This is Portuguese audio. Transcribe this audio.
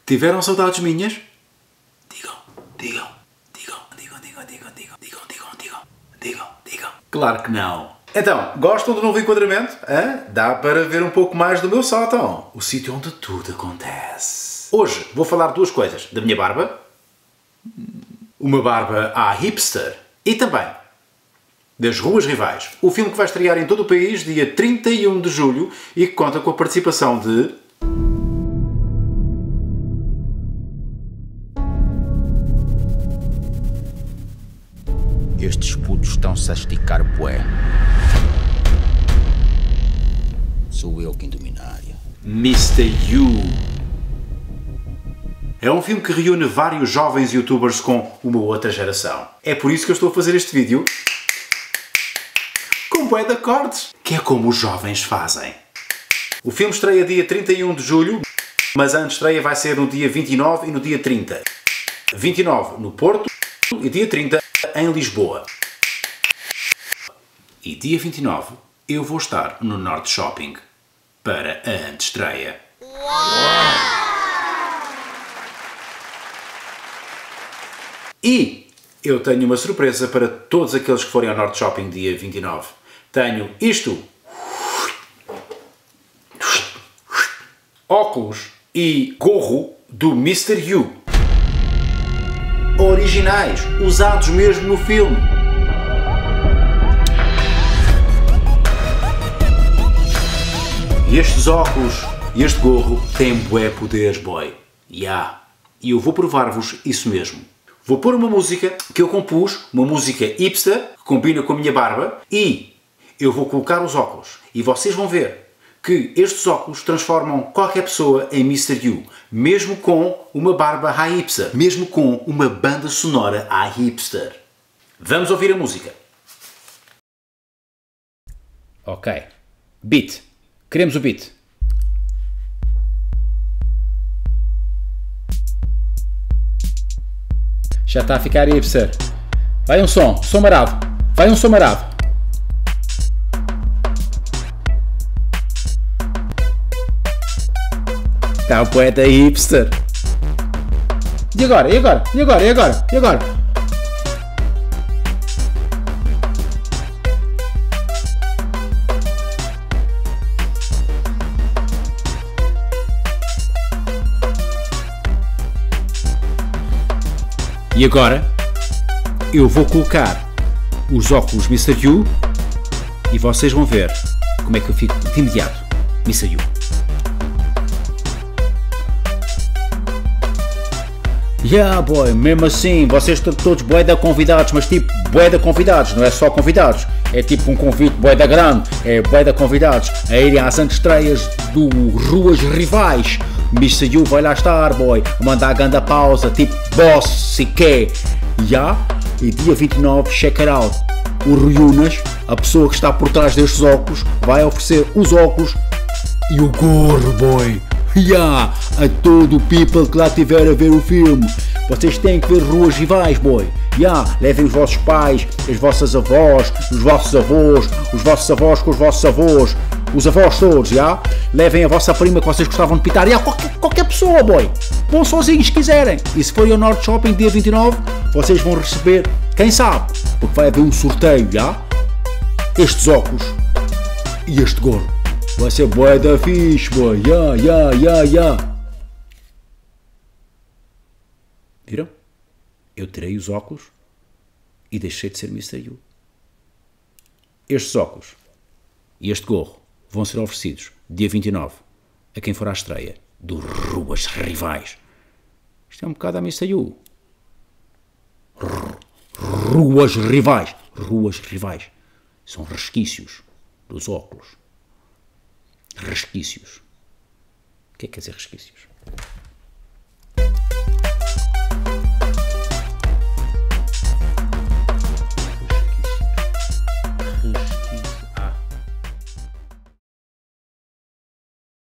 Tiveram saudades minhas? Digam. Claro que não. Então, gostam do novo enquadramento? Hã? Dá para ver um pouco mais do meu sótão. O sítio onde tudo acontece. Hoje vou falar de duas coisas. Da minha barba. Uma barba à hipster. E também das Ruas Rivais. O filme que vai estrear em todo o país dia 31 de julho e que conta com a participação de... Estes putos estão-se a esticar bué. Sou eu quem domina a área. Mr. You. É um filme que reúne vários jovens youtubers com uma outra geração. É por isso que eu estou a fazer este vídeo com bué de acordes, que é como os jovens fazem. O filme estreia dia 31 de julho, mas a estreia vai ser no dia 29 e no dia 30. 29 no Porto e dia 30 em Lisboa. E dia 29 eu vou estar no Norte Shopping para a antestreia. E eu tenho uma surpresa para todos aqueles que forem ao Norte Shopping dia 29. Tenho isto. Óculos e gorro do Mr. You. Originais, usados mesmo no filme. E estes óculos e este gorro têm bué poderes, boy. E eu vou provar-vos isso mesmo. Vou pôr uma música que eu compus, uma música hipster, que combina com a minha barba, e eu vou colocar os óculos. E vocês vão ver que estes óculos transformam qualquer pessoa em Mr. You, mesmo com uma barba à hipster, mesmo com uma banda sonora à hipster. Vamos ouvir a música. Ok. Beat. Queremos o beat. Já está a ficar hipster. Vai um som marado. Vai um som marado. Está o poeta hipster. E agora? E agora? E agora? E agora? E agora? E agora eu vou colocar os óculos Mr. You e vocês vão ver como é que eu fico de imediato Mr. You. Yeah, boy, mesmo assim, vocês estão todos bué da convidados, mas tipo bué da convidados, não é só convidados, é tipo um convite bué da grande, é bué da convidados a irem às antestreias do Ruas Rivais. Mr. You vai lá estar, boy, a mandar a grande pausa, tipo boss, se quer. E dia 29, check it out. O Ruiunas, a pessoa que está por trás destes óculos, vai oferecer os óculos e o gorro, boy. A todo o people que lá estiver a ver o filme. Vocês têm que ver Ruas Rivais, boy. Levem os vossos pais, as vossas avós, os vossos avós com os vossos avós, os avós todos, Levem a vossa prima que vocês gostavam de pitar, qualquer pessoa, boy. Vão sozinhos se quiserem. E se forem ao Norte Shopping dia 29, vocês vão receber, quem sabe, porque vai haver um sorteio, estes óculos e este gorro. Vai ser bué da fixe, boy. Viram? Eu tirei os óculos e deixei de ser Mr. You. Estes óculos e este gorro vão ser oferecidos dia 29 a quem for à estreia do Ruas Rivais. Isto é um bocado a Mr. You. Ruas Rivais. Ruas Rivais. São resquícios dos óculos. Resquícios. O que é que quer dizer resquícios?